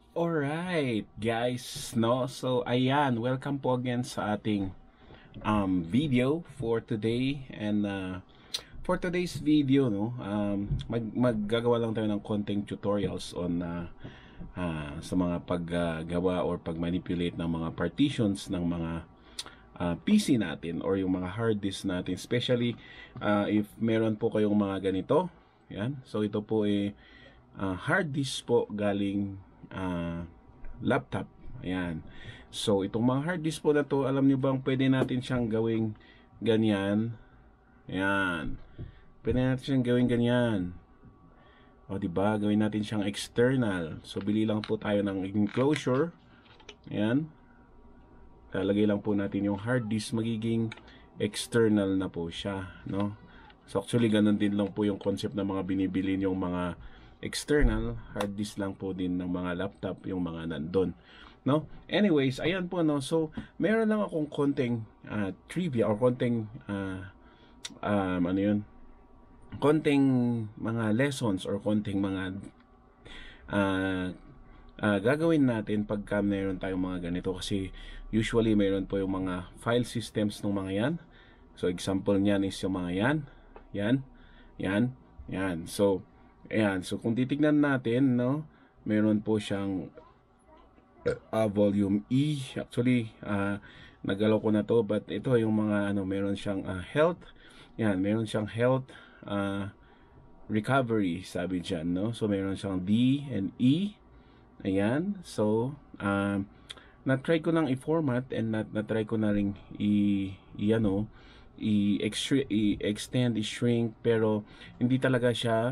Alright, guys, no? So, ayan, welcome po again sa ating video for today. And for today's video, no, maggagawa lang tayo ng konting tutorials on sa mga paggawa or pag-manipulate ng mga partitions ng mga PC natin or yung mga hard disk natin. Especially if meron po kayong mga ganito. Yan. So, ito po ay hard disk po galing laptop. Ayan. So, itong mga hard disk po na to, alam nyo bang pwede natin siyang gawing ganyan? Ayan. Pwede natin siyang gawing ganyan. O, diba? Gawin natin siyang external. So, bili lang po tayo ng enclosure. Ayan. Lalagay lang po natin yung hard disk. Magiging external na po siya. No? So, actually, ganun din lang po yung concept ng mga binibili yung mga external hard disk lang po din ng mga laptop yung mga nandun, no? Anyways, ayan po, no? So meron lang akong konting trivia or konting ano yun, konting mga lessons or konting mga gagawin natin pagka meron tayong mga ganito, kasi usually meron po yung mga file systems ng mga yan. So example niyan is yung mga yan. So ayan, so kung titignan natin, no, meron po siyang volume E. Actually, nagalaw ko na to, but ito yung mga ano, meron siyang health. Yan, meron siyang health recovery, sabi dyan, no? So meron siyang D and E. Ayan, so na-try ko nang i-format and na-try ko na ring i-extend, i-shrink, pero hindi talaga siya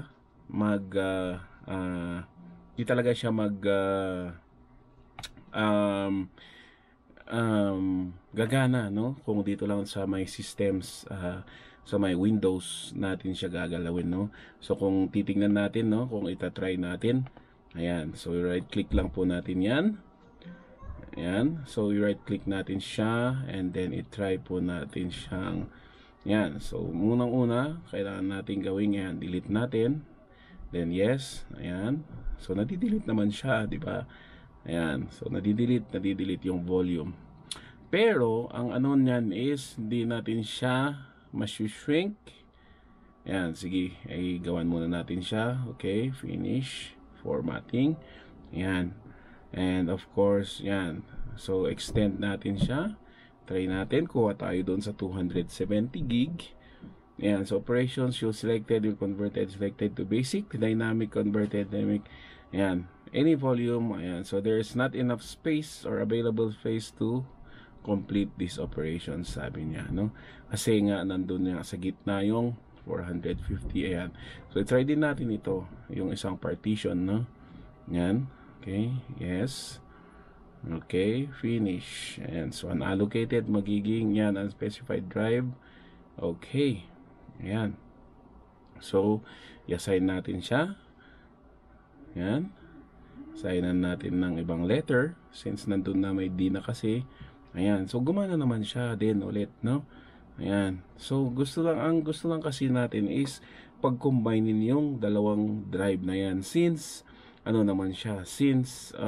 gagana, no? Kung dito lang sa may systems, sa may Windows natin siya gagalawin, no? So kung titingnan natin, no, kung itatry natin, ayan, so right click lang po natin yan. Ayan, so right click natin siya and then i-try po natin siyang yan. So unang-una kailangan natin gawin yan, delete natin. Then yes, ayan. So nadi-delete naman siya, di ba? Ayan. So nadi-delete yung volume. Pero ang ano niyan is hindi natin siya mas-shrink. Ayan, sige, ay gawan muna natin siya. Okay, finish formatting. Ayan. And of course, yan. So extend natin siya. Try natin, kuha tayo doon sa 270 gig. Ayan, so operations, you selected, will converted, selected to basic, dynamic, converted, dynamic. Ayan, any volume. Ayan, so there's not enough space or available space to complete this operation, sabi niya, no? Kasi nga, nandun nga sa gitna yung 450. Ayan, so try din natin ito, yung isang partition, no? Ayan, okay, yes. Okay, finish. Ayan, so unallocated, magiging yan, unspecified drive. Okay. Ayan. So, i-assign natin siya. Ayan. Assignan natin ng ibang letter since nandun na may D na kasi. Ayan. So, gumana naman siya din ulit, no? Ayan. So, gusto lang kasi natin is pag-combinein yung dalawang drive na yan. Since, ano naman siya? Since,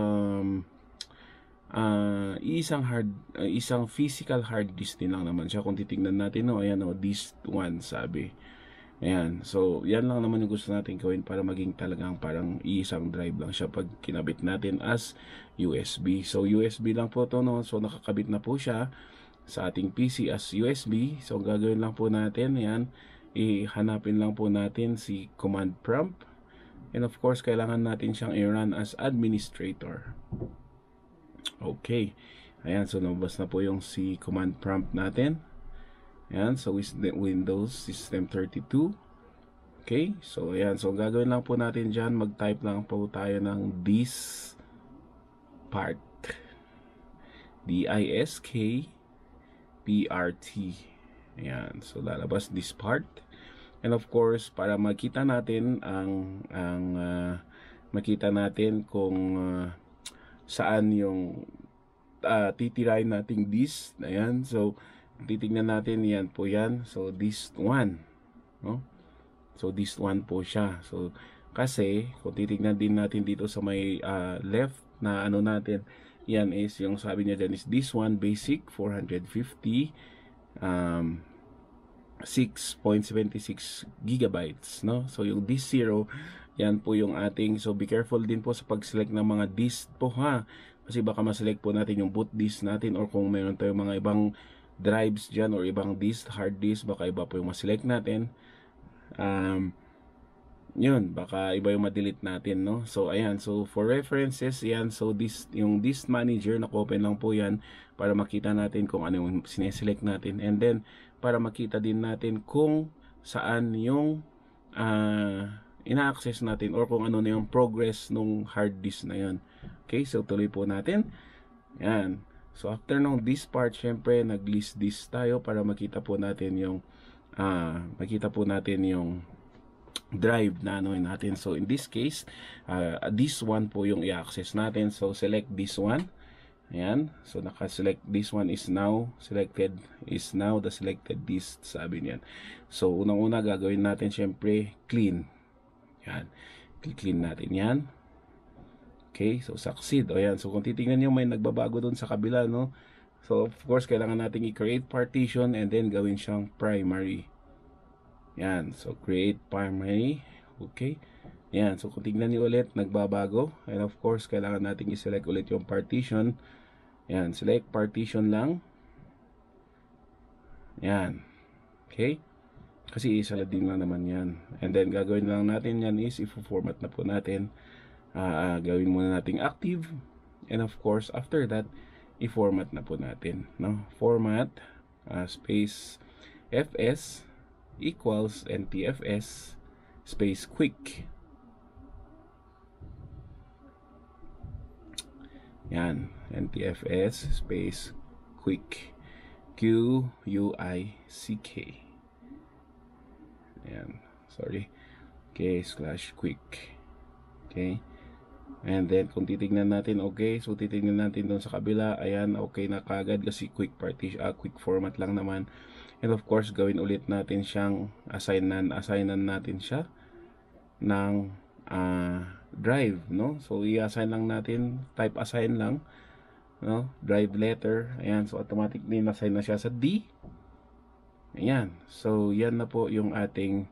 isang physical hard disk din lang naman siya. Kung titingnan natin, no, ayan, no, disk 1 sabi. Ayan, so yan lang naman yung gusto natin gawin para maging talagang parang isang drive lang siya pag kinabit natin as USB. So USB lang po to, no? So nakakabit na po siya sa ating PC as USB. So gagawin lang po natin, ayan, ihanapin lang po natin si command prompt. And of course, kailangan natin siyang i-run as administrator. Okay. Ayan, so lumabas na po yung si command prompt natin. Ayan, so Windows System 32. Okay, so ayan, so gagawin lang po natin dyan, mag-type lang po tayo ng this part. D-I-S-K-P-R-T. Ayan, so lalabas this part. And of course, para makita natin makita natin kung saan yung titirahin nating this. Ayan, so titignan natin, yan po yan. So this one, no? So this one po siya. So Kasi kung titignan din natin dito sa may left na ano natin, yan is yung sabi niya dyan is this one basic 450 6.76 gigabytes, no? So yung this 0, yan po yung ating, so be careful din po sa pag-select ng mga disk po ha, kasi baka ma-select po natin yung boot disk natin, or kung meron tayong mga ibang drives dyan or ibang disk, hard disk, baka iba po yung ma-select natin. Yun, baka iba yung ma-delete natin, no? So ayan, so for references yan, so this yung disk manager, naka-open lang po yan para makita natin kung ano yung sineselect natin, and then para makita din natin kung saan yung ina-access natin, or kung ano na yung progress nung hard disk na yun. Okay, so tuloy po natin. Yan. So after nung this part, syempre nag-list this tayo para makita po natin yung drive na ano natin. So in this case, this one po yung i-access natin. So select this one. Ayan, so naka-select, this one is now selected, is now the selected disk, sabi niyan. So unang-una gagawin natin syempre clean. Yan, clean natin yan. Okay, so succeed. O yan, so kung titingnan niyo may nagbabago doon sa kabila, no? So of course kailangan natin i-create partition and then gawin siyang primary. Yan, so create primary. Okay, yan, so kung tignan niyo ulit nagbabago, and of course kailangan natin i-select ulit yung partition. Yan, select partition lang. Yan. Okay? Kasi isa din lang naman yan. And then gagawin lang natin yan is i-format na po natin. Gawin muna nating active. And of course, after that, i-format na po natin. No? Format, space fs equals ntfs space quick. Yan, ntfs space quick, QUICK. Yan, sorry. Okay, /quick. Okay, and then kung titignan natin, okay, so titignan natin doon sa kabila, ayan, okay na kagad kasi quick partition, quick format lang naman. And of course gawin ulit natin siyang assignan natin siya ng drive, no? So i-assign lang natin, type assign lang, no? Drive letter. Ayan, so automatically na-assign na siya sa D. Ayan, so yan na po yung ating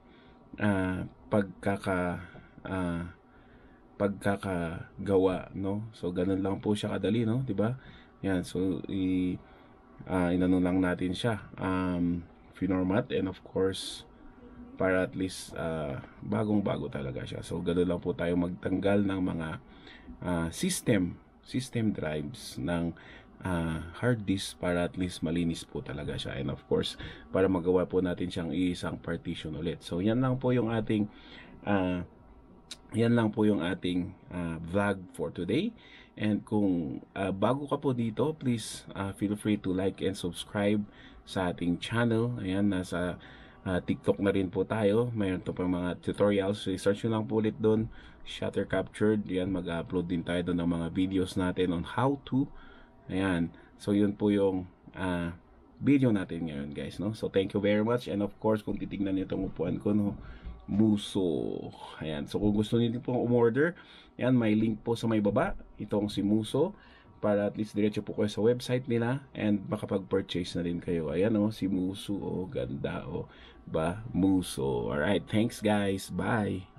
pagkakagawa, no? So ganun lang po siya kadali, no? 'Di ba? Yan, so inano lang natin siya, finormat, and of course para at least bagong-bago talaga siya. So ganoon lang po tayo magtanggal ng mga system drives ng hard disk para at least malinis po talaga siya, and of course para magawa po natin siyang isang partition ulit. So yan lang po yung ating vlog for today. And kung bago ka po dito, please feel free to like and subscribe sa ating channel. Ayan, nasa TikTok na rin po tayo. Mayroon to pang mga tutorials. So, search nyo lang po ulit doon, Shutter Captured. Ayan, mag-upload din tayo doon ng mga videos natin on how to. Ayan, so yun po yung video natin ngayon, guys, no? So thank you very much. And of course, kung titignan nyo itong upuan ko, no, Muso. Ayan, so kung gusto niyo pong umorder, ayan, may link po sa may baba, itong si Muso, para at least diretso po kayo sa website nila and makapag-purchase na din kayo. Ayan, o, si Muso, o, ganda, o, ba, Muso. Alright, thanks guys, bye.